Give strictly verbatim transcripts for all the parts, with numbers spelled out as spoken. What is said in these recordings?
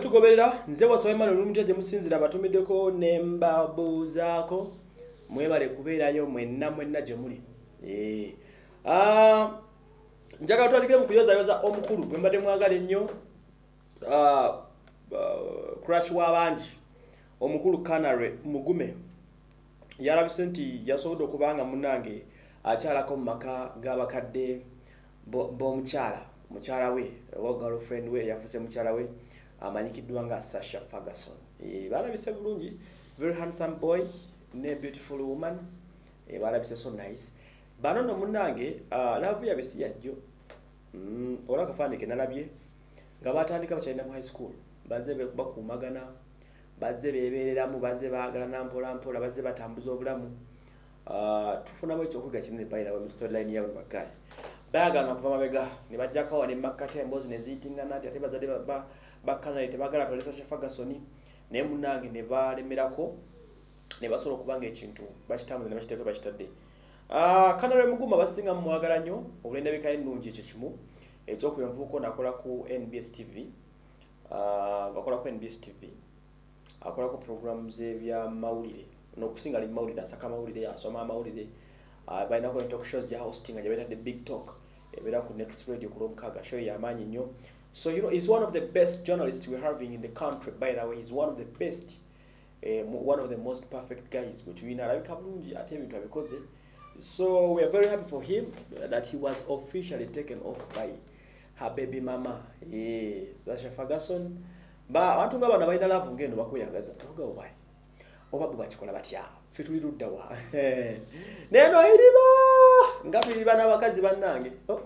mutugoberera nze waswa Emmanuel Lumutya gye musinzira abatumiddeko ne mbabuuzaako mwebale kubeerayo mwenna mwenna gye muli. Eh. Ah, njagala twalikire mu kuyozayoza omukulu gwe mbadde mwagala ennyo. Ah, uh, crash w'abangi omukulu Canary Mugume yarabise nti yasobodde okubanga munnange akyalako mu maka g'abakadde b'omukyala mukyala we owa girlfriend we yafuse mukyala we amanyikiddwa nga Sasha Ferguson. E, balabise bulungi, very handsome boy ne beautiful woman. E, balabise so nice. Bano no munnange uh, love yabisi yajjo mm, ola kafaanike nalabye nga batandika bakyalina mu high school bazze bakumagana bazze bebeereramu bazze baagalana mpola mpola bazze batambuza obulamu. Uh, tufunamu ekyokuga kinene bayira mu storyline yawe bakaya baagala kuva mabega ne bajjako ne makkate embozi ne ziitingana ati ate bazadde ba bakanale tebagala tolesa Sasha Ferguson ne munnange ne balemerako ne basobola okubanga ekintu bakitambuza ne bakiteeka bakitadde. Ah, Canary Mugume basinga mu mwagala nnyo obulendabika ennungi ekyo kimu ekyokuyenvuuko nakola ku N B S T V. Ah, bakola ku N B S T V akola ku programs ebya mawulire n'okusinga li mawulire asaka mawulire asoma mawulire. Uh, balina ku talk shows ja hosting nga betadde Big Talk ebera ku Next Radio ku Lomkaga show ya manyi nnyo. So you know he's one of the best journalists we're having in the country. By the way, he's one of the best uh, one of the most perfect guys between alabika bulungi ate ebintu abikoze. So we are very happy for him that he was officially taken off by her baby mama, yeah, Sasha Ferguson. Ba abantu nga bana balina love ngeno bakuyagaza oga obaye oba bwakikola batya ffe tuli ludda wa neno iriba nga biriba n'abakazi bannange. Oh.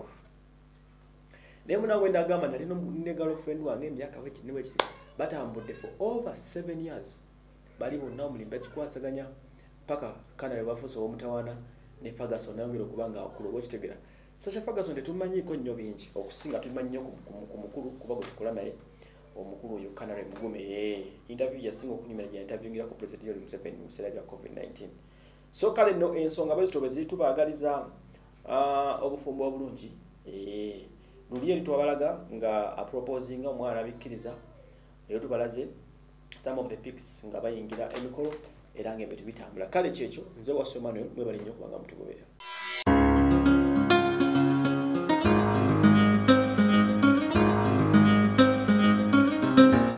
Ne munange ndagamba nali ne girlfriend wange emyaka we kiniwe kiti batambudde for over seven years bali bonna omulimba kikwasaganya paka Canary bafuso omutawana ne Ferguson nayongera okubanga akulu okitegera. Sasha Ferguson tetumanyiko nnyo bingi okusinga tumanyi nnyo ku mukulu kuba gwe tukola naye omukulu oyo Canary Mugume. Eh, interview yasinga okunyumira ya interview ngira ku President Yoweri Museveni mu biseera bya COVID nineteen. So kale no ensonga bezitobe zitubaagaliza ah uh, obufumbo obulungi. Eh, luli eri twabalaga nga a proposing omwana abikkiriza eyo tubalaze some of the pics nga bayingira emikolo era nga ebintu bitambula. Kale kyekyo nze wasoma Emmanuel mwebale nnyo kubanga mutugobera.